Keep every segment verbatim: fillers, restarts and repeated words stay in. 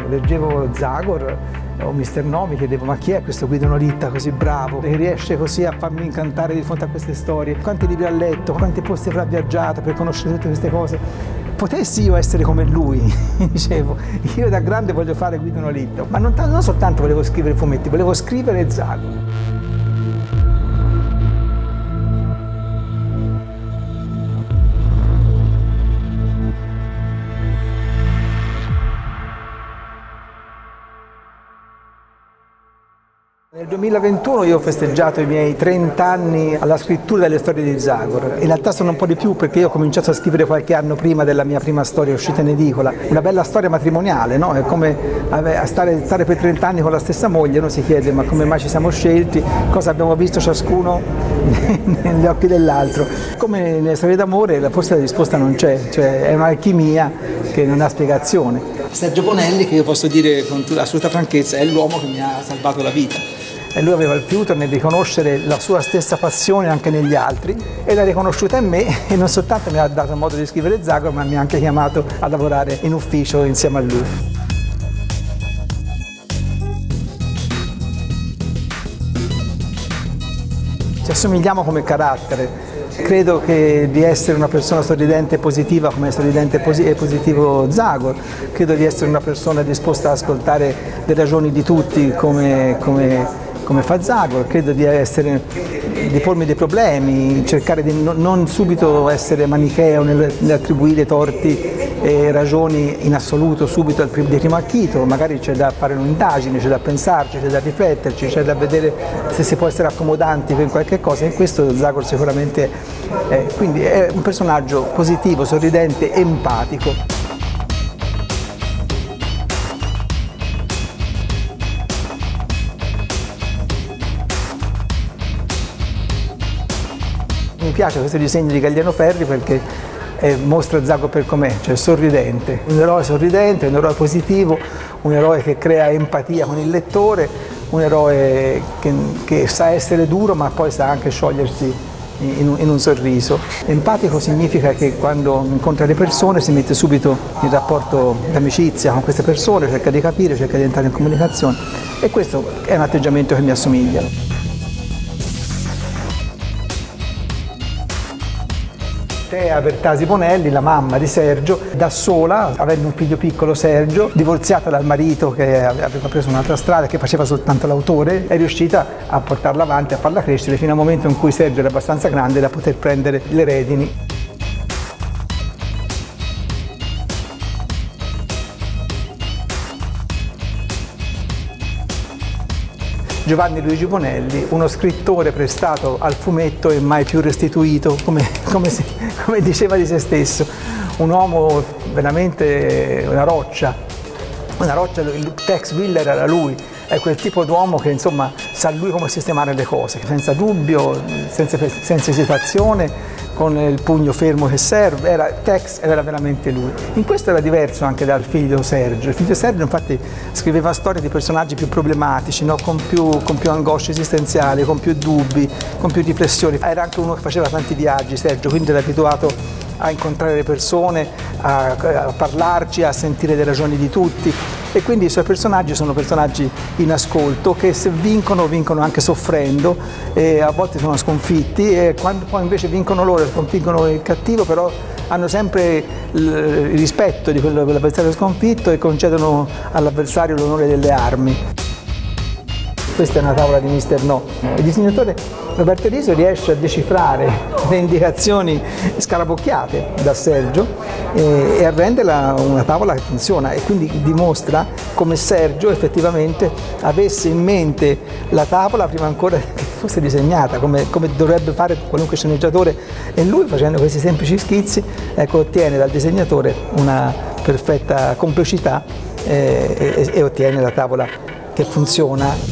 leggevo Zagor o mister No, mi chiedevo ma chi è questo Guido Nolitta così bravo, che riesce così a farmi incantare di fronte a queste storie, quanti libri ha letto, quanti posti avrà viaggiato per conoscere tutte queste cose. Potessi io essere come lui, dicevo, io da grande voglio fare Guido Nolitta, ma non, non soltanto volevo scrivere fumetti, volevo scrivere Zagor. Nel duemilaventuno io ho festeggiato i miei trenta anni alla scrittura delle storie di Zagor. In realtà sono un po' di più perché io ho cominciato a scrivere qualche anno prima della mia prima storia uscita in edicola. Una bella storia matrimoniale, no? È come stare, stare per trenta anni con la stessa moglie, uno si chiede ma come mai ci siamo scelti, cosa abbiamo visto ciascuno negli occhi dell'altro. Come nelle storie d'amore forse la risposta non c'è, cioè è un'alchimia che non ha spiegazione. Sergio Bonelli, che io posso dire con assoluta franchezza, è l'uomo che mi ha salvato la vita. E lui aveva il fiuto nel riconoscere la sua stessa passione anche negli altri e l'ha riconosciuta in me e non soltanto mi ha dato modo di scrivere Zagor, ma mi ha anche chiamato a lavorare in ufficio insieme a lui. Ci assomigliamo come carattere. Credo che di essere una persona sorridente e positiva come è sorridente e positivo Zagor, credo di essere una persona disposta ad ascoltare le ragioni di tutti come, come come fa Zagor, credo di, essere, di pormi dei problemi, cercare di non, non subito essere manicheo nell'attribuire torti e ragioni in assoluto subito di primo acchito, magari c'è da fare un'indagine, c'è da pensarci, c'è da rifletterci, c'è da vedere se si può essere accomodanti per qualche cosa, e questo Zagor sicuramente è. Quindi è un personaggio positivo, sorridente, empatico. Mi piace questo disegno di Galliano Ferri perché eh, mostra Zagor per com'è, cioè sorridente, un eroe sorridente, un eroe positivo, un eroe che crea empatia con il lettore, un eroe che, che sa essere duro ma poi sa anche sciogliersi in un, in un sorriso. Empatico significa che quando incontra le persone si mette subito in rapporto d'amicizia con queste persone, cerca di capire, cerca di entrare in comunicazione, e questo è un atteggiamento che mi assomiglia. Tea Bertasi Bonelli, la mamma di Sergio, da sola, avendo un figlio piccolo Sergio, divorziata dal marito che aveva preso un'altra strada, che faceva soltanto l'autore, è riuscita a portarla avanti, a farla crescere fino al momento in cui Sergio era abbastanza grande da poter prendere le redini. Giovanni Luigi Bonelli, uno scrittore prestato al fumetto e mai più restituito, come, come, si, come diceva di se stesso, un uomo veramente una roccia, una roccia, il Tex Willer era lui, è quel tipo d'uomo che insomma sa lui come sistemare le cose, senza dubbio, senza, senza esitazione, con il pugno fermo che serve, era, Tex era veramente lui. In questo era diverso anche dal figlio Sergio. Il figlio Sergio infatti scriveva storie di personaggi più problematici, no? con, più, con più angosce esistenziali, con più dubbi, con più riflessioni. Era anche uno che faceva tanti viaggi, Sergio, quindi era abituato a incontrare le persone, a, a parlarci, a sentire le ragioni di tutti, e quindi i suoi personaggi sono personaggi in ascolto che se vincono, vincono anche soffrendo, e a volte sono sconfitti, e quando poi invece vincono loro, sconfiggono il cattivo, però hanno sempre il rispetto di quello dell'avversario sconfitto e concedono all'avversario l'onore delle armi. Questa è una tavola di mister No. Il disegnatore Roberto Riso riesce a decifrare le indicazioni scarabocchiate da Sergio e, e a renderla una tavola che funziona, e quindi dimostra come Sergio effettivamente avesse in mente la tavola prima ancora che fosse disegnata, come, come dovrebbe fare qualunque sceneggiatore, e lui, facendo questi semplici schizzi, ecco, ottiene dal disegnatore una perfetta complicità eh, e, e ottiene la tavola che funziona.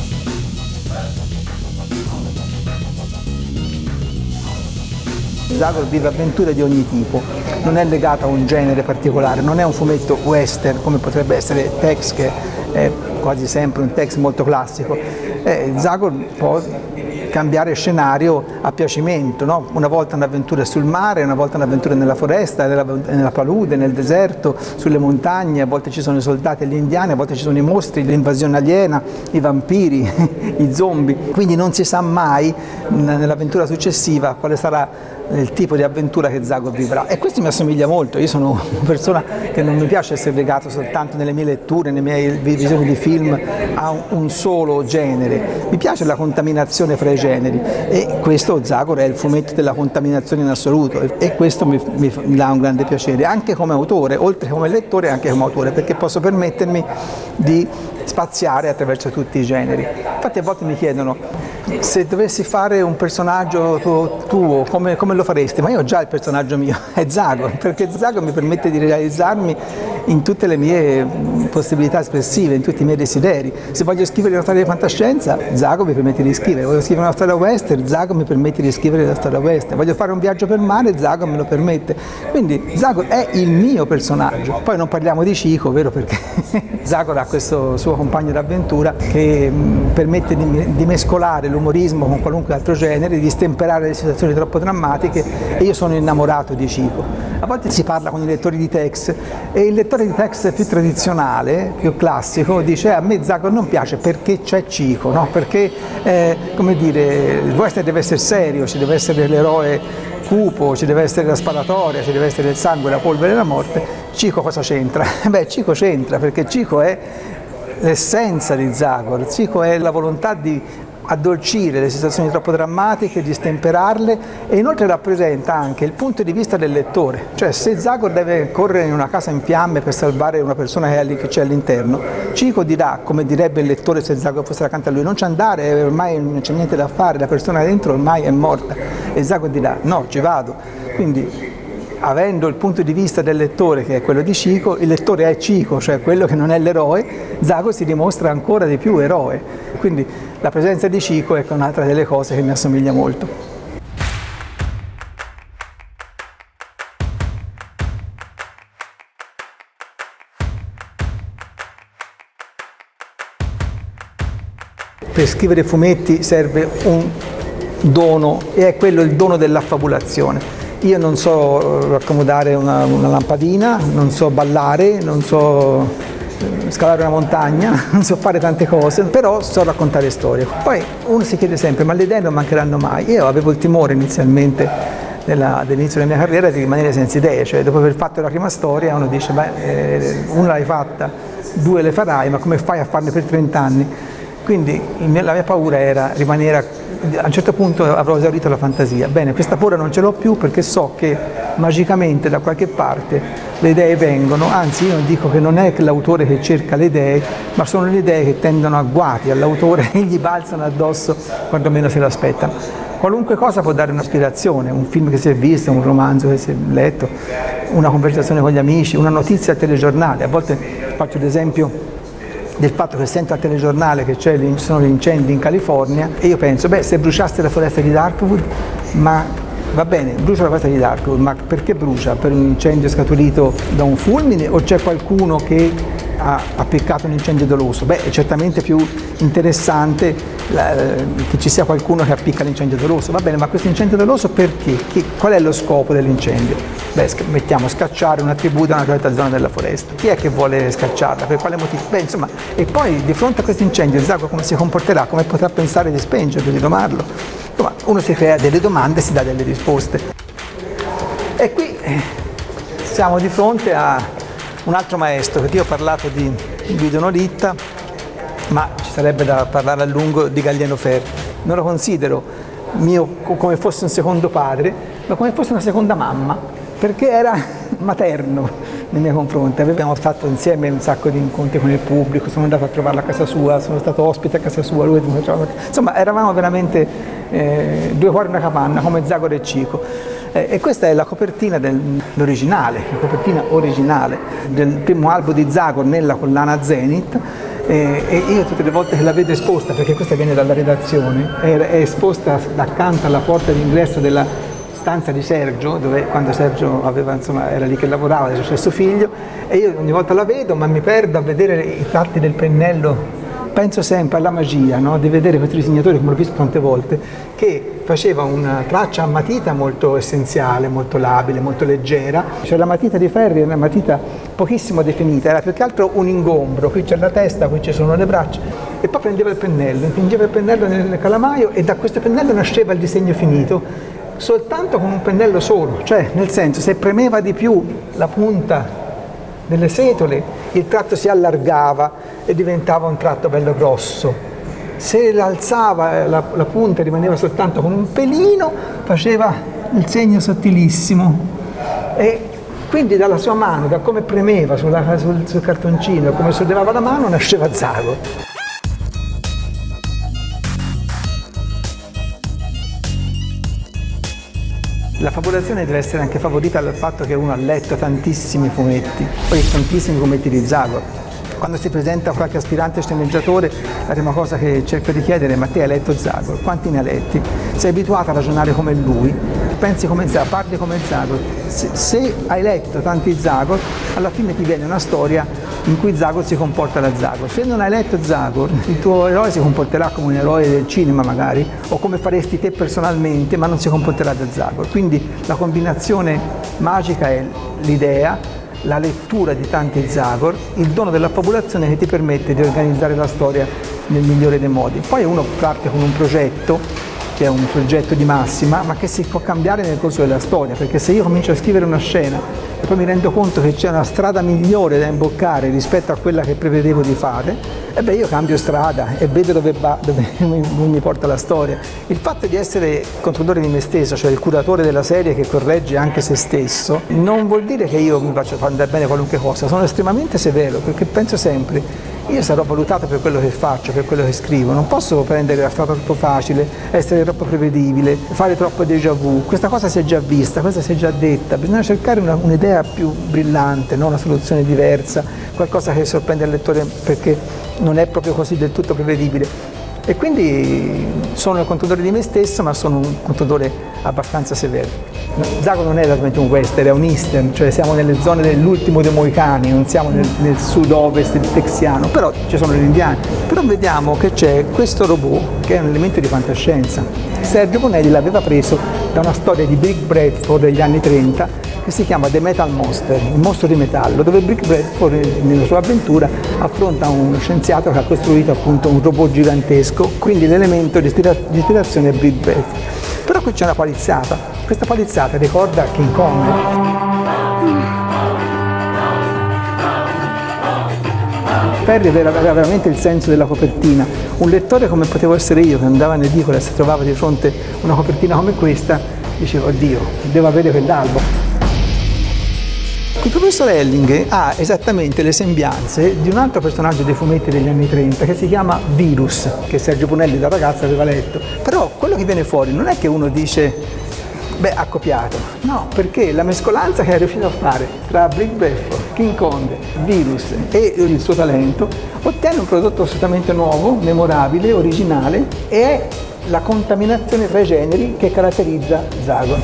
Zagor vive avventure di ogni tipo, non è legato a un genere particolare, non è un fumetto western come potrebbe essere Tex, che è quasi sempre un Tex molto classico. Eh, Zagor può cambiare scenario a piacimento, no? Una volta un'avventura sul mare, una volta un'avventura nella foresta, nella, nella palude, nel deserto, sulle montagne, a volte ci sono i soldati e gli indiani, a volte ci sono i mostri, l'invasione aliena, i vampiri, i zombie, quindi non si sa mai nell'avventura successiva quale sarà il tipo di avventura che Zagor vivrà, e questo mi assomiglia molto. Io sono una persona che non mi piace essere legato soltanto nelle mie letture, nelle mie visioni di film a un solo genere, mi piace la contaminazione fra i generi, e questo Zagor è il fumetto della contaminazione in assoluto, e questo mi, mi, mi dà un grande piacere, anche come autore, oltre che come lettore anche come autore, perché posso permettermi di spaziare attraverso tutti i generi. Infatti a volte mi chiedono: se dovessi fare un personaggio tuo, tuo come, come lo faresti? Ma io ho già il personaggio mio, è Zagor, perché Zagor mi permette di realizzarmi in tutte le mie possibilità espressive, in tutti i miei desideri. Se voglio scrivere una storia di fantascienza, Zagor mi permette di scrivere; voglio scrivere una storia western, Zagor mi permette di scrivere la storia western; voglio fare un viaggio per mare, Zagor me lo permette. Quindi Zagor è il mio personaggio. Poi non parliamo di Chico, vero, perché Zagor ha questo suo compagno d'avventura che mh, permette di, di mescolare l'umorismo con qualunque altro genere, di stemperare le situazioni troppo drammatiche, e io sono innamorato di Chico. A volte si parla con i lettori di Tex, e il lettore di Tex più tradizionale, più classico, dice: a me Zagor non piace perché c'è Chico, no? Perché eh, come dire, il western deve essere serio, ci deve essere l'eroe cupo, ci deve essere la sparatoria, ci deve essere il sangue, la polvere e la morte. Chico cosa c'entra? Beh, Chico c'entra perché Chico è l'essenza di Zagor, Chico è la volontà di addolcire le situazioni troppo drammatiche, di stemperarle, e inoltre rappresenta anche il punto di vista del lettore. Cioè, se Zagor deve correre in una casa in fiamme per salvare una persona che c'è all'interno, Chico dirà, come direbbe il lettore se Zagor fosse accanto a lui: non c'è andare, ormai non c'è niente da fare, la persona dentro ormai è morta. E Zagor dirà: no, ci vado. Quindi, avendo il punto di vista del lettore, che è quello di Chico, il lettore è Chico, cioè quello che non è l'eroe, Zagor si dimostra ancora di più eroe. Quindi la presenza di Chico è un'altra delle cose che mi assomiglia molto. Per scrivere fumetti serve un dono, e è quello il dono dell'affabulazione. Io non so raccomodare una, una lampadina, non so ballare, non so scalare una montagna, non so fare tante cose, però so raccontare storie. Poi uno si chiede sempre: ma le idee non mancheranno mai? Io avevo il timore inizialmente, all'inizio della mia carriera, di rimanere senza idee, cioè dopo aver fatto la prima storia uno dice: beh, eh, una l'hai fatta, due le farai, ma come fai a farne per trent'anni? Quindi la mia paura era rimanere, a un certo punto avrò esaurito la fantasia. Bene, questa paura non ce l'ho più, perché so che magicamente da qualche parte le idee vengono. Anzi, io dico che non è l'autore che cerca le idee, ma sono le idee che tendono agguati all'autore e gli balzano addosso quando meno se lo aspettano. Qualunque cosa può dare un'ispirazione: un film che si è visto, un romanzo che si è letto, una conversazione con gli amici, una notizia al telegiornale. A volte faccio l'esempio del fatto che sento al telegiornale che ci sono gli incendi in California, e io penso: beh, se bruciaste la foresta di Darkwood, ma va bene, brucia la foresta di Darkwood, ma perché brucia? Per un incendio scaturito da un fulmine, o c'è qualcuno che ha appiccato un incendio doloso? Beh, è certamente più interessante la, che ci sia qualcuno che appicca l'incendio doloso. Va bene, ma questo incendio doloso perché? Che, qual è lo scopo dell'incendio? Beh, mettiamo scacciare una tribù da una certa zona della foresta. Chi è che vuole scacciarla? Per quale motivo? Beh, insomma, e poi di fronte a questo incendio Zagor come si comporterà? Come potrà pensare di spengerlo, di domarlo? Insomma, uno si crea delle domande e si dà delle risposte. E qui siamo di fronte a un altro maestro, perché io ho parlato di Guido Nolitta, ma ci sarebbe da parlare a lungo di Gallieno Ferri. Non lo considero mio come fosse un secondo padre, ma come fosse una seconda mamma, perché era materno nei miei confronti. Abbiamo fatto insieme un sacco di incontri con il pubblico, sono andato a trovarlo a casa sua, sono stato ospite a casa sua, lui, insomma eravamo veramente eh, due cuori in una capanna, come Zagor e Chico. Eh, e questa è la copertina dell'originale, la copertina originale del primo album di Zagor nella collana Zenith. E io tutte le volte che la vedo esposta, perché questa viene dalla redazione, è esposta accanto alla porta d'ingresso della stanza di Sergio, dove quando Sergio aveva, insomma, era lì che lavorava, adesso c'è suo figlio, e io ogni volta la vedo, ma mi perdo a vedere i tratti del pennello penso sempre alla magia, no? Di vedere questo disegnatore, come l'ho visto tante volte, che faceva una traccia a matita molto essenziale, molto labile, molto leggera. Cioè la matita di Ferri è una matita pochissimo definita, era più che altro un ingombro, qui c'è la testa, qui ci sono le braccia, e poi prendeva il pennello, impingeva il pennello nel calamaio e da questo pennello nasceva il disegno finito, soltanto con un pennello solo, cioè nel senso, se premeva di più la punta delle setole, il tratto si allargava e diventava un tratto bello grosso. Se alzava la, la punta e rimaneva soltanto con un pelino, faceva il segno sottilissimo. E quindi dalla sua mano, da come premeva sulla, sul, sul cartoncino, come sollevava la mano, nasceva Zagor. La fabulazione deve essere anche favorita dal fatto che uno ha letto tantissimi fumetti, poi tantissimi fumetti di Zagor. Quando si presenta qualche aspirante sceneggiatore, la prima cosa che cerco di chiedere è: ma te hai letto Zagor? Quanti ne ha letti? Sei abituato a ragionare come lui? Pensi come Zagor? Parli come Zagor? Se, se hai letto tanti Zagor, alla fine ti viene una storia in cui Zagor si comporta da Zagor. Se non hai letto Zagor, il tuo eroe si comporterà come un eroe del cinema magari, o come faresti te personalmente, ma non si comporterà da Zagor. Quindi la combinazione magica è l'idea, la lettura di tanti Zagor, il dono della fabulazione che ti permette di organizzare la storia nel migliore dei modi. Poi uno parte con un progetto, che è un progetto di massima, ma che si può cambiare nel corso della storia, perché se io comincio a scrivere una scena e poi mi rendo conto che c'è una strada migliore da imboccare rispetto a quella che prevedevo di fare, e beh, io cambio strada e vedo dove, va, dove mi porta la storia. Il fatto di essere controllore di me stesso, cioè il curatore della serie che corregge anche se stesso, non vuol dire che io mi faccio andare bene qualunque cosa. Sono estremamente severo, perché penso sempre: io sarò valutato per quello che faccio, per quello che scrivo, non posso prendere la strada troppo facile, essere troppo prevedibile, fare troppo déjà vu. Questa cosa si è già vista, questa si è già detta, bisogna cercare un'idea più brillante, no? Una soluzione diversa, qualcosa che sorprende il lettore perché non è proprio così del tutto prevedibile. E quindi sono il controllore di me stesso, ma sono un controllore abbastanza severo. Zagor non è esattamente un western, è un eastern, cioè siamo nelle zone dell'ultimo dei Moicani, non siamo nel, nel sud-ovest texiano, però ci sono gli indiani. Però vediamo che c'è questo robot che è un elemento di fantascienza. Sergio Bonelli l'aveva preso da una storia di Brick Bradford degli anni trenta che si chiama The Metal Monster, il mostro di metallo, dove Brick Bradford nella sua avventura affronta uno scienziato che ha costruito appunto un robot gigantesco, quindi l'elemento di ispirazione è Brick Bradford. Però qui c'è una palizzata, questa palizzata ricorda King Kong. Ferri aveva veramente il senso della copertina. Un lettore come potevo essere io, che andava in edicola e si trovava di fronte a una copertina come questa, diceva: oddio, devo avere quell'albo. Il professor Elling ha esattamente le sembianze di un altro personaggio dei fumetti degli anni trenta che si chiama Virus, che Sergio Bonelli da ragazzo aveva letto. Però quello che viene fuori non è che uno dice: beh, ha copiato. No, perché la mescolanza che è riuscito a fare tra Brick Bradford, King Kong, Virus e il suo talento ottiene un prodotto assolutamente nuovo, memorabile, originale, e è la contaminazione tra i generi che caratterizza Zagor.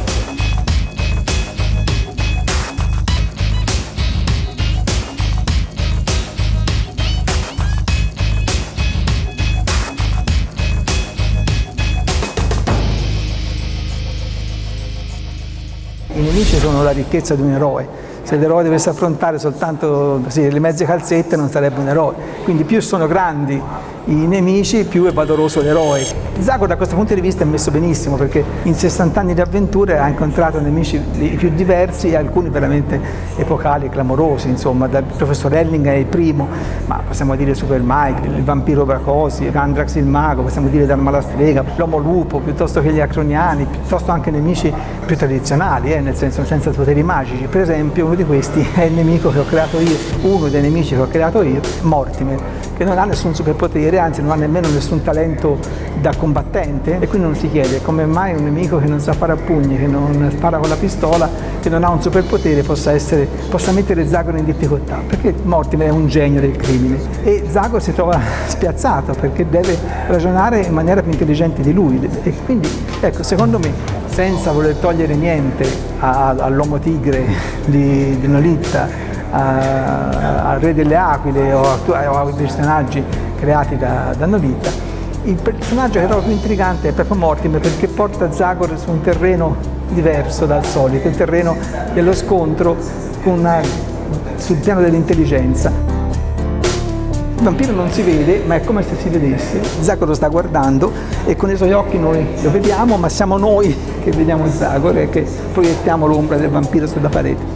I nemici sono la ricchezza di un eroe. Se l'eroe dovesse affrontare soltanto sì, le mezze calzette non sarebbe un eroe. Quindi più sono grandi i nemici, più è valoroso l'eroe. Zagor da questo punto di vista è messo benissimo, perché in sessanta anni di avventure ha incontrato nemici più diversi e alcuni veramente epocali, clamorosi. Insomma, dal professor Elling è il primo, ma possiamo dire Super Mike, il vampiro Bracosi, Andrax il mago, possiamo dire Dal Malastrega, l'Uomo Lupo, piuttosto che gli Acroniani, piuttosto anche nemici più tradizionali, eh, nel senso senza poteri magici. Per esempio uno di questi è il nemico che ho creato io, uno dei nemici che ho creato io, Mortimer, che non ha nessun superpotere, anzi non ha nemmeno nessun talento da combattente, e quindi non si chiede come mai un nemico che non sa fare a pugni, che non spara con la pistola, che non ha un superpotere possa, essere, possa mettere Zagor in difficoltà, perché Mortimer è un genio del crimine e Zagor si trova spiazzato perché deve ragionare in maniera più intelligente di lui. E quindi ecco, secondo me, senza voler togliere niente all'Uomo Tigre di, di Nolita, al Re delle Aquile o a, a personaggi creati da, da Nolita. Il personaggio che trovo più intrigante è proprio Mortimer, perché porta Zagor su un terreno diverso dal solito, il terreno dello scontro con una, sul piano dell'intelligenza. Il vampiro non si vede, ma è come se si vedesse. Zagor lo sta guardando e con i suoi occhi noi lo vediamo, ma siamo noi che vediamo Zagor e che proiettiamo l'ombra del vampiro sulla parete.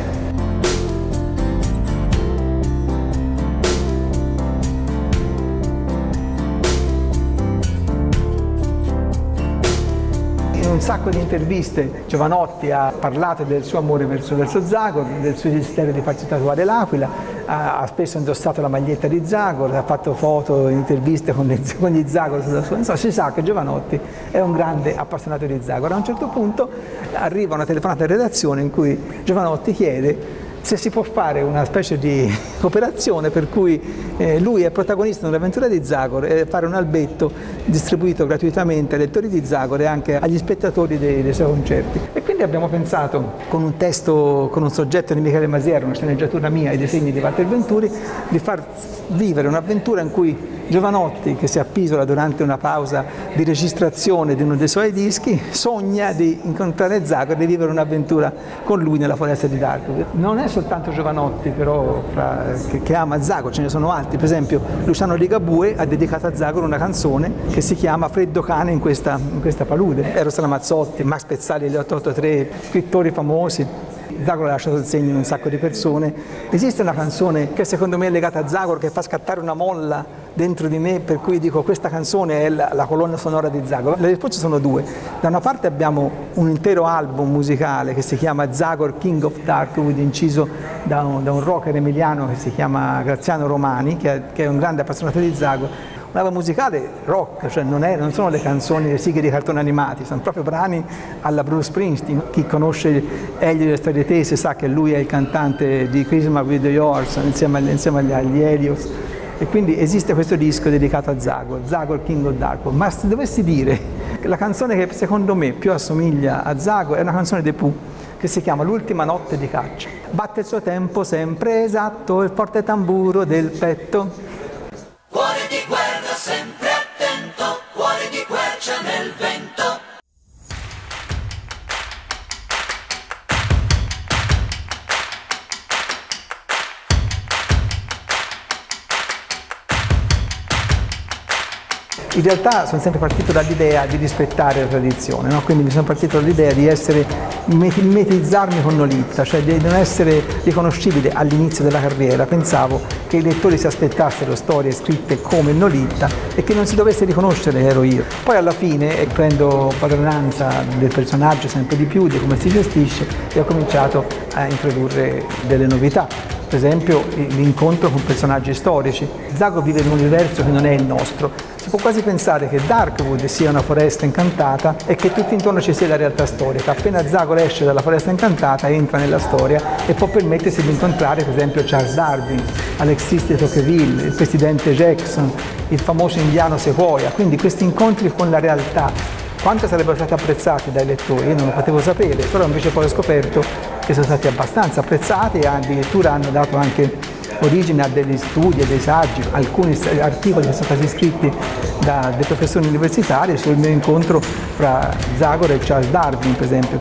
In un sacco di interviste Jovanotti ha parlato del suo amore verso, verso Zagor, del suo desiderio di farsi tatuare l'aquila, ha, ha spesso indossato la maglietta di Zagor, ha fatto foto, interviste con, con gli Zagor sulla sua. Insomma, si sa che Jovanotti è un grande appassionato di Zagor. A un certo punto arriva una telefonata in redazione in cui Jovanotti chiede se si può fare una specie di operazione per cui eh, lui è protagonista dell'avventura di Zagor e fare un albetto distribuito gratuitamente ai lettori di Zagor e anche agli spettatori dei, dei suoi concerti. E quindi abbiamo pensato, con un testo, con un soggetto di Michele Masiero, una sceneggiatura mia e i disegni di Walter Venturi, di far vivere un'avventura in cui Jovanotti, che si appisola durante una pausa di registrazione di uno dei suoi dischi, sogna di incontrare Zagor e di vivere un'avventura con lui nella foresta di Darkwood. Non è soltanto Jovanotti però fra, che, che ama Zagor, ce ne sono altri. Per esempio Luciano Ligabue ha dedicato a Zagor una canzone che si chiama Freddo cane in questa, in questa palude. Eros Ramazzotti, Max Pezzali degli otto otto tre, scrittori famosi. Zagor ha lasciato il segno in un sacco di persone. Esiste una canzone che secondo me è legata a Zagor, che fa scattare una molla dentro di me, per cui dico questa canzone è la, la colonna sonora di Zagor. Le risposte sono due. Da una parte abbiamo un intero album musicale che si chiama Zagor King of Darkwood, inciso da un, da un rocker emiliano che si chiama Graziano Romani, che è, che è un grande appassionato di Zagor. Un'album musicale rock, cioè non, è, non sono le canzoni, le sighe di cartoni animati, sono proprio brani alla Bruce Springsteen. Chi conosce Elio delle Storie Tese sa che lui è il cantante di Christmas with the Yours insieme, agli, insieme agli, agli Helios, e quindi esiste questo disco dedicato a Zagor, Zagor King of Darkwood. Ma se dovessi dire la canzone che secondo me più assomiglia a Zagor è una canzone dei Pooh che si chiama L'ultima notte di caccia. Batte il suo tempo sempre esatto, il forte tamburo del petto. Cuore di guerra sempre attento, cuore di quercia nel vento. In realtà sono sempre partito dall'idea di rispettare la tradizione, no? Quindi mi sono partito dall'idea di essere, mimetizzarmi con Nolita, cioè di non essere riconoscibile all'inizio della carriera. Pensavo che i lettori si aspettassero storie scritte come Nolita e che non si dovesse riconoscere che ero io. Poi alla fine eh, prendo padronanza del personaggio sempre di più, di come si gestisce, e ho cominciato a introdurre delle novità. Per esempio l'incontro con personaggi storici. Zagor vive in un universo che non è il nostro. Si può quasi pensare che Darkwood sia una foresta incantata e che tutto intorno ci sia la realtà storica. Appena Zagor esce dalla foresta incantata entra nella storia e può permettersi di incontrare per esempio Charles Darwin, Alexis de Tocqueville, il presidente Jackson, il famoso indiano Sequoia. Quindi questi incontri con la realtà, quanto sarebbero stati apprezzati dai lettori, io non lo potevo sapere, però invece poi ho scoperto che sono stati abbastanza apprezzati e addirittura hanno dato anche origine a degli studi e dei saggi, alcuni articoli che sono stati scritti da dei professori universitari sul mio incontro fra Zagor e Charles Darwin, per esempio.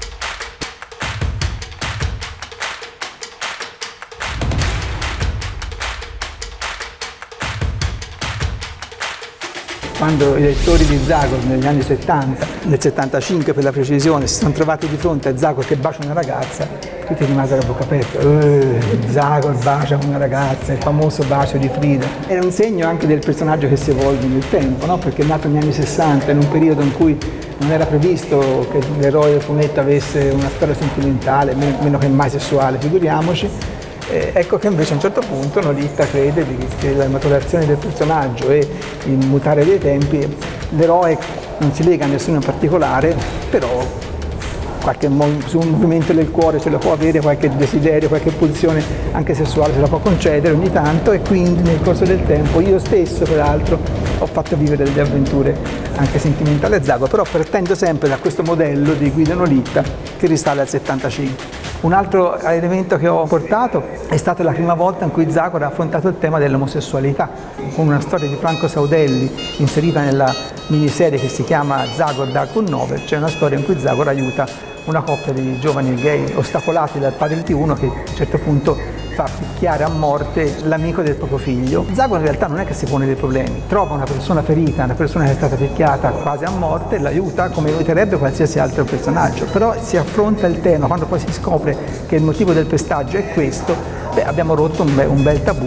Quando i lettori di Zagor negli anni settanta, nel settantacinque per la precisione, si sono trovati di fronte a Zagor che bacia una ragazza, tutti rimasero a bocca aperta. Eh, Zagor bacia una ragazza, il famoso bacio di Frida. Era un segno anche del personaggio che si evolve nel tempo, no? Perché è nato negli anni sessanta, in un periodo in cui non era previsto che l'eroe del fumetto avesse una storia sentimentale, meno, meno che mai sessuale, figuriamoci. Eh, ecco che invece a un certo punto Nolita crede che la maturazione del personaggio e il mutare dei tempi, l'eroe non si lega a nessuno in particolare, però qualche movimento del cuore ce lo può avere, qualche desiderio, qualche pulsione anche sessuale se la può concedere ogni tanto, e quindi nel corso del tempo io stesso peraltro ho fatto vivere delle avventure anche sentimentali a Zagor, però partendo sempre da questo modello di Guido Nolita che risale al settantacinque. Un altro elemento che ho portato è stata la prima volta in cui Zagor ha affrontato il tema dell'omosessualità, con una storia di Franco Saudelli inserita nella miniserie che si chiama Zagor Dark Novel. C'è una storia in cui Zagor aiuta una coppia di giovani gay ostacolati dal padre di uno che a un certo punto fa picchiare a morte l'amico del proprio figlio. Zagor in realtà non è che si pone dei problemi, trova una persona ferita, una persona che è stata picchiata quasi a morte, l'aiuta come aiuterebbe qualsiasi altro personaggio, però si affronta il tema, quando poi si scopre che il motivo del pestaggio è questo, beh, abbiamo rotto un, be un bel tabù.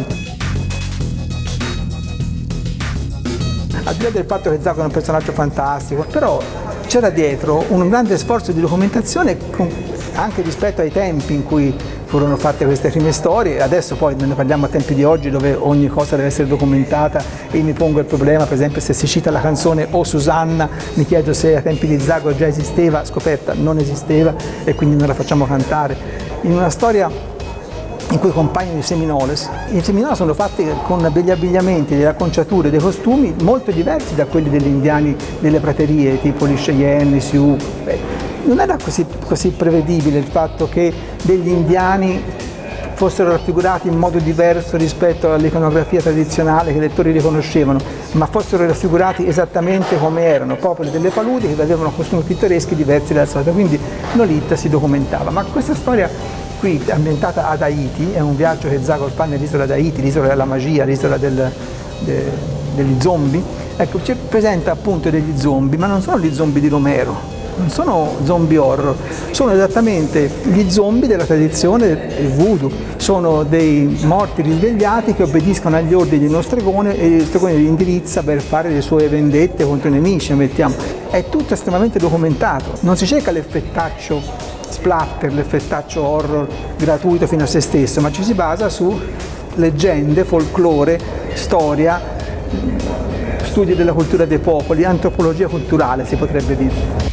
Al di là del fatto che Zagor è un personaggio fantastico, però c'era dietro un grande sforzo di documentazione anche rispetto ai tempi in cui furono fatte queste prime storie. Adesso poi ne parliamo a tempi di oggi dove ogni cosa deve essere documentata e mi pongo il problema, per esempio se si cita la canzone O Susanna, mi chiedo se ai tempi di Zagor già esisteva, scoperta non esisteva e quindi non la facciamo cantare. In una storia in cui compaiono i seminoles, i seminoles sono fatti con degli abbigliamenti, delle acconciature, dei costumi molto diversi da quelli degli indiani delle praterie, tipo gli Cheyenne, i Sioux. Beh, non era così, così prevedibile il fatto che degli indiani fossero raffigurati in modo diverso rispetto all'iconografia tradizionale che i lettori riconoscevano, ma fossero raffigurati esattamente come erano, popoli delle paludi che avevano costumi pittoreschi diversi dal solito, quindi Nolita si documentava. Ma questa storia qui, ambientata ad Haiti, è un viaggio che Zagor fa nell'isola d'Haiti, l'isola della magia, l'isola del, de, degli zombie, ecco, ci presenta appunto degli zombie, ma non sono gli zombie di Romero, non sono zombie horror, sono esattamente gli zombie della tradizione voodoo, sono dei morti risvegliati che obbediscono agli ordini di uno stregone e il stregone li indirizza per fare le sue vendette contro i nemici, mettiamo. È tutto estremamente documentato, non si cerca l'effettaccio splatter, l'effettaccio horror gratuito fino a se stesso, ma ci si basa su leggende, folklore, storia, studi della cultura dei popoli, antropologia culturale si potrebbe dire.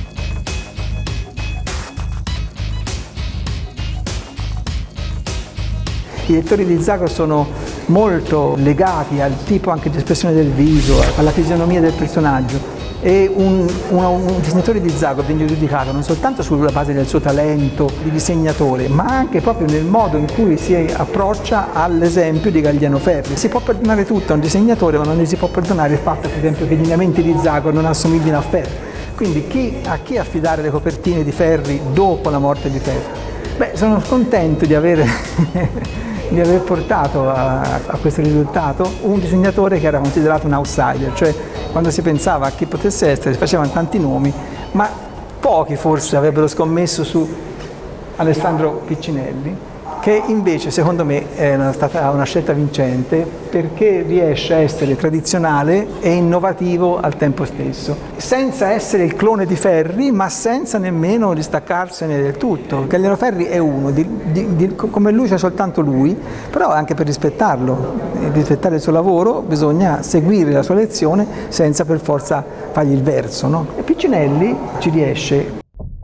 I lettori di Zagor sono molto legati al tipo anche di espressione del viso, alla fisionomia del personaggio e un, un, un disegnatore di Zagor viene giudicato non soltanto sulla base del suo talento di disegnatore, ma anche proprio nel modo in cui si approccia all'esempio di Galliano Ferri. Si può perdonare tutto a un disegnatore, ma non gli si può perdonare il fatto, per esempio, che i lineamenti di Zagor non assomiglino a Ferri. Quindi chi, a chi affidare le copertine di Ferri dopo la morte di Ferri? Beh, sono contento di avere di aver portato a, a questo risultato un disegnatore che era considerato un outsider, cioè quando si pensava a chi potesse essere si facevano tanti nomi, ma pochi forse avrebbero scommesso su Alessandro Piccinelli, che invece secondo me è una, stata una scelta vincente perché riesce a essere tradizionale e innovativo al tempo stesso, senza essere il clone di Ferri, ma senza nemmeno distaccarsene del tutto. Galliano Ferri è uno, di, di, di, come lui c'è soltanto lui, però anche per rispettarlo, per rispettare il suo lavoro bisogna seguire la sua lezione senza per forza fargli il verso, no? E Piccinelli ci riesce.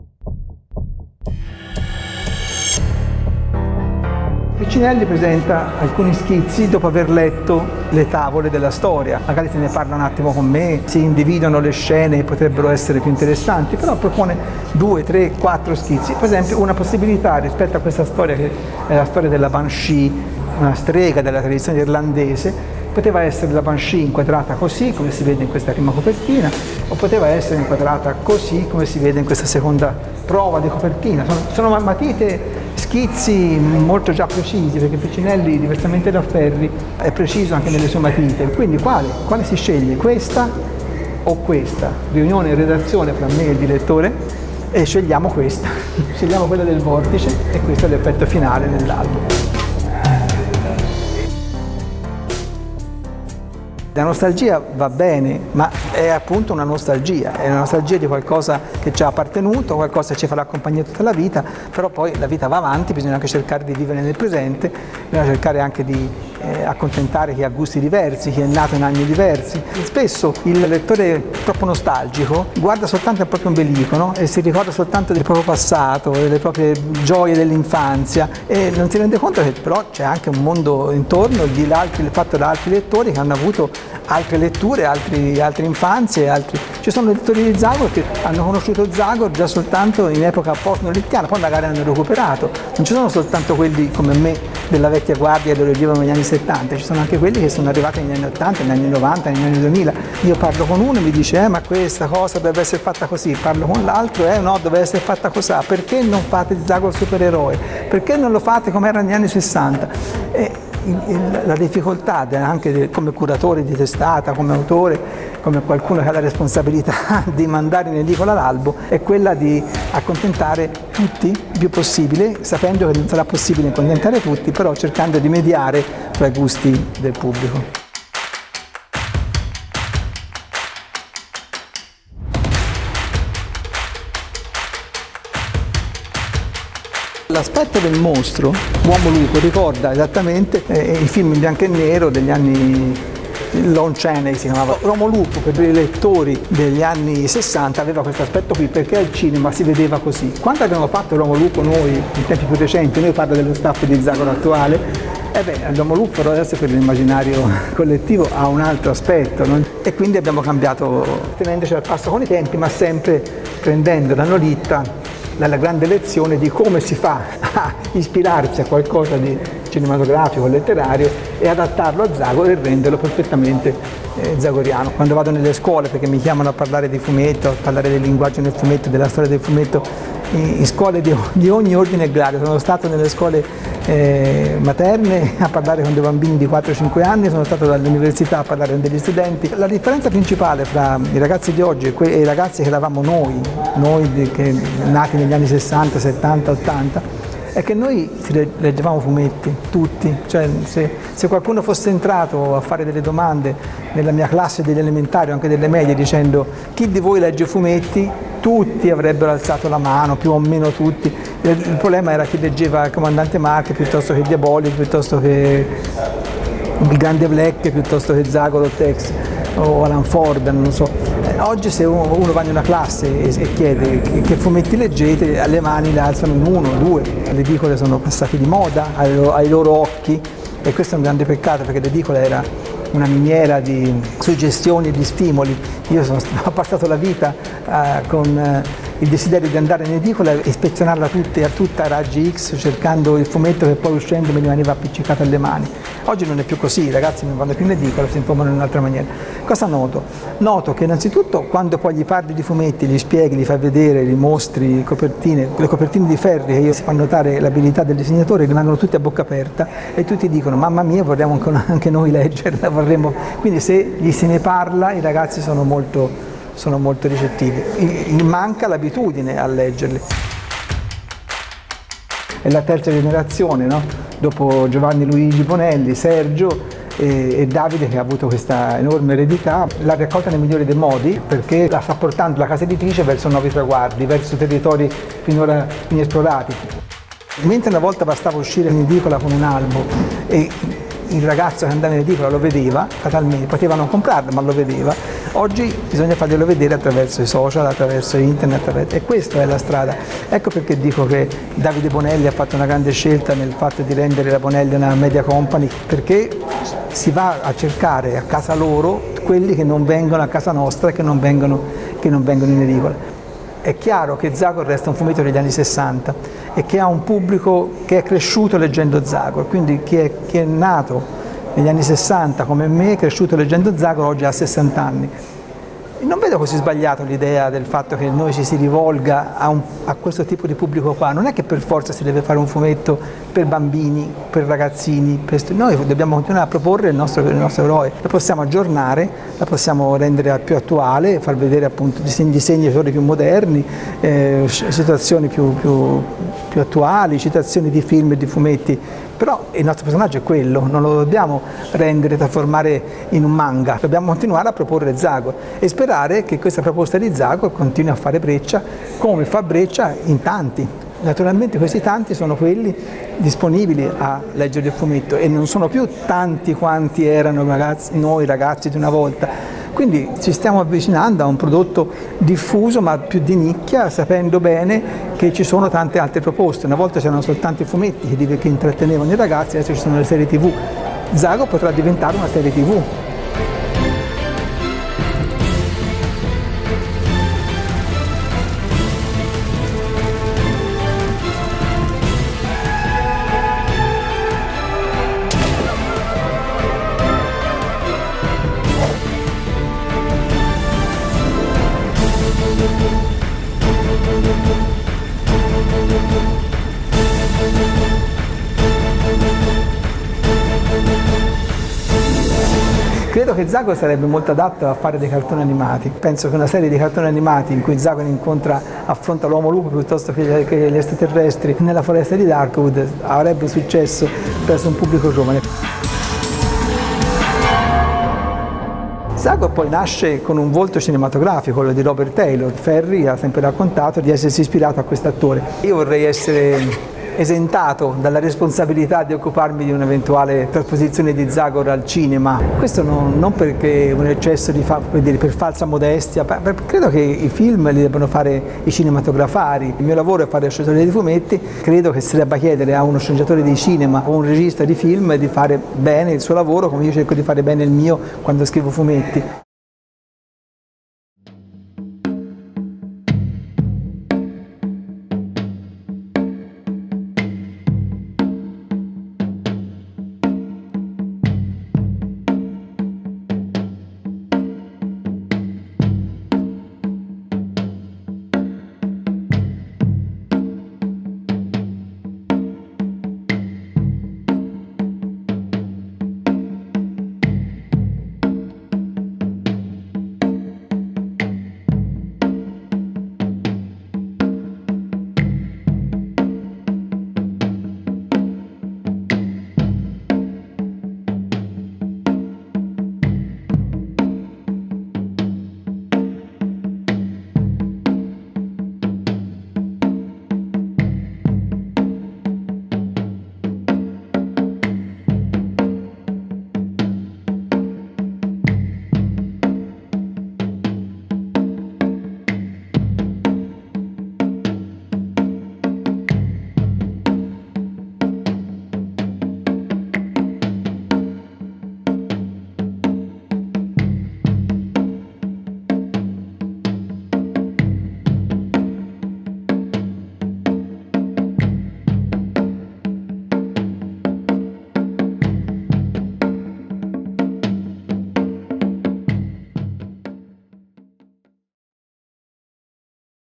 Piccinelli presenta alcuni schizzi dopo aver letto le tavole della storia, magari se ne parla un attimo con me, si individuano le scene che potrebbero essere più interessanti, però propone due, tre, quattro schizzi. Per esempio una possibilità rispetto a questa storia che è la storia della Banshee, una strega della tradizione irlandese, poteva essere la Banshee inquadrata così, come si vede in questa prima copertina, o poteva essere inquadrata così, come si vede in questa seconda prova di copertina. Sono, sono matite, schizzi molto già precisi, perché Piccinelli, diversamente da Ferri, è preciso anche nelle sue matite. Quindi quale? Quale si sceglie? Questa o questa? Riunione in redazione fra me e il direttore e scegliamo questa. Scegliamo quella del vortice e questo è l'effetto finale dell'album. La nostalgia va bene, ma è appunto una nostalgia, è una nostalgia di qualcosa che ci ha appartenuto, qualcosa che ci farà compagnia tutta la vita, però poi la vita va avanti, bisogna anche cercare di vivere nel presente, bisogna cercare anche di eh, accontentare chi ha gusti diversi, chi è nato in anni diversi. Spesso il lettore troppo nostalgico guarda soltanto il proprio ombelico, no? E si ricorda soltanto del proprio passato, delle proprie gioie dell'infanzia e non si rende conto che però c'è anche un mondo intorno di altri, fatto da altri lettori che hanno avuto altre letture, altri, altre infanzie, altri... Ci sono lettori di Zagor che hanno conosciuto Zagor già soltanto in epoca post-nolittiana, poi magari hanno recuperato. Non ci sono soltanto quelli come me della vecchia guardia che lo leggevano negli anni settanta, ci sono anche quelli che sono arrivati negli anni ottanta, negli anni novanta, negli anni duemila. Io parlo con uno e mi dice eh, ma questa cosa deve essere fatta così, parlo con l'altro eh no, deve essere fatta così, perché non fate di Zagor supereroe? Perché non lo fate come era negli anni sessanta? E la difficoltà anche come curatore di testata, come autore, come qualcuno che ha la responsabilità di mandare in edicola l'albo, è quella di accontentare tutti il più possibile, sapendo che non sarà possibile accontentare tutti, però cercando di mediare tra i gusti del pubblico. L'aspetto del mostro, Uomo Lupo, ricorda esattamente eh, i film in bianco e nero degli anni Lon Chaney si chiamava. L'Uomo Lupo per i lettori degli anni sessanta aveva questo aspetto qui perché al cinema si vedeva così. Quando abbiamo fatto l'Uomo Lupo noi, in tempi più recenti, noi parlo dello staff di Zagor attuale, eh beh, l'Uomo Lupo però adesso per l'immaginario collettivo ha un altro aspetto, no? E quindi abbiamo cambiato, tenendoci al passo con i tempi, ma sempre prendendo da Nolitta dalla grande lezione di come si fa a ispirarsi a qualcosa di cinematografico, letterario e adattarlo a Zagor e renderlo perfettamente eh, zagoriano. Quando vado nelle scuole, perché mi chiamano a parlare di fumetto, a parlare del linguaggio del fumetto, della storia del fumetto, in, in scuole di, di ogni ordine e grado, sono stato nelle scuole eh, materne a parlare con dei bambini di quattro cinque anni, sono stato all'università a parlare con degli studenti. La differenza principale fra i ragazzi di oggi e i ragazzi che eravamo noi, noi di, che, nati negli anni sessanta, settanta, ottanta, è che noi leggevamo fumetti, tutti, cioè se, se qualcuno fosse entrato a fare delle domande nella mia classe degli elementari o anche delle medie dicendo chi di voi legge fumetti, tutti avrebbero alzato la mano, più o meno tutti. Il, il problema era chi leggeva il Comandante Mark piuttosto che Diabolic, piuttosto che il Grande Black, piuttosto che Zagor o Tex o Alan Ford, non so. Oggi se uno, uno va in una classe e, e chiede che, che fumetti leggete, alle mani le alzano in uno, due. Le edicole sono passate di moda ai, ai loro occhi e questo è un grande peccato perché l'edicola era una miniera di suggestioni e di stimoli. Io sono, ho passato la vita uh, con uh, il desiderio di andare in edicola e ispezionarla tutta, tutta a raggi X, cercando il fumetto che poi uscendo mi rimaneva appiccicato alle mani. Oggi non è più così, i ragazzi non vanno più in edicola, si informano in un'altra maniera. Cosa noto? Noto che innanzitutto quando poi gli parli di fumetti, gli spieghi, li fai vedere, li mostri, le copertine, le copertine di Ferri che io si fa notare l'abilità del disegnatore, rimangono tutti a bocca aperta e tutti dicono mamma mia vorremmo anche noi leggerla, vorremmo. Quindi se gli se ne parla i ragazzi sono molto, sono molto ricettivi. Gli manca l'abitudine a leggerli. È la terza generazione, no? Dopo Giovanni Luigi Bonelli, Sergio e, e Davide che ha avuto questa enorme eredità, l'ha raccolta nei migliori dei modi perché la sta portando la casa editrice verso nuovi traguardi, verso territori finora inesplorati. Mentre una volta bastava uscire in edicola con un albo e il ragazzo che andava in edicola lo vedeva, fatalmente, poteva non comprarlo ma lo vedeva, oggi bisogna farglielo vedere attraverso i social, attraverso internet, attraverso... e questa è la strada. Ecco perché dico che Davide Bonelli ha fatto una grande scelta nel fatto di rendere la Bonelli una media company, perché si va a cercare a casa loro quelli che non vengono a casa nostra e che non vengono, che non vengono in edicola. È chiaro che Zagor resta un fumetto degli anni sessanta e che ha un pubblico che è cresciuto leggendo Zagor, quindi chi è, chi è nato negli anni sessanta come me, è cresciuto leggendo Zagor, oggi ha sessanta anni. Non vedo così sbagliato l'idea del fatto che noi ci si rivolga a, un, a questo tipo di pubblico qua, non è che per forza si deve fare un fumetto per bambini, per ragazzini, per noi dobbiamo continuare a proporre il nostro, il nostro eroe, la possiamo aggiornare, la possiamo rendere più attuale, far vedere appunto disegni, disegni più moderni, eh, situazioni più, più, più attuali, citazioni di film e di fumetti. Però il nostro personaggio è quello, non lo dobbiamo rendere, trasformare in un manga, dobbiamo continuare a proporre Zagor e sperare che questa proposta di Zagor continui a fare breccia come fa breccia in tanti. Naturalmente questi tanti sono quelli disponibili a leggere il fumetto e non sono più tanti quanti erano ragazzi, noi ragazzi di una volta. Quindi ci stiamo avvicinando a un prodotto diffuso ma più di nicchia, sapendo bene che ci sono tante altre proposte. Una volta c'erano soltanto i fumetti che, che intrattenevano i ragazzi, adesso ci sono le serie tivù. Zagor potrà diventare una serie tivù. credo che Zagor sarebbe molto adatto a fare dei cartoni animati. Penso che una serie di cartoni animati in cui Zagor incontra, affronta l'uomo lupo piuttosto che gli extraterrestri nella foresta di Darkwood avrebbe successo presso un pubblico giovane. Zagor poi nasce con un volto cinematografico, quello di Robert Taylor. Ferri ha sempre raccontato di essersi ispirato a quest'attore. Io vorrei essere esentato dalla responsabilità di occuparmi di un'eventuale trasposizione di Zagor al cinema. Questo non, non perché un eccesso di fa, per, dire, per falsa modestia, per, credo che i film li debbano fare i cinematografari. Il mio lavoro è fare sceneggiatori di fumetti, credo che si debba chiedere a uno sceneggiatore di cinema o un regista di film di fare bene il suo lavoro come io cerco di fare bene il mio quando scrivo fumetti.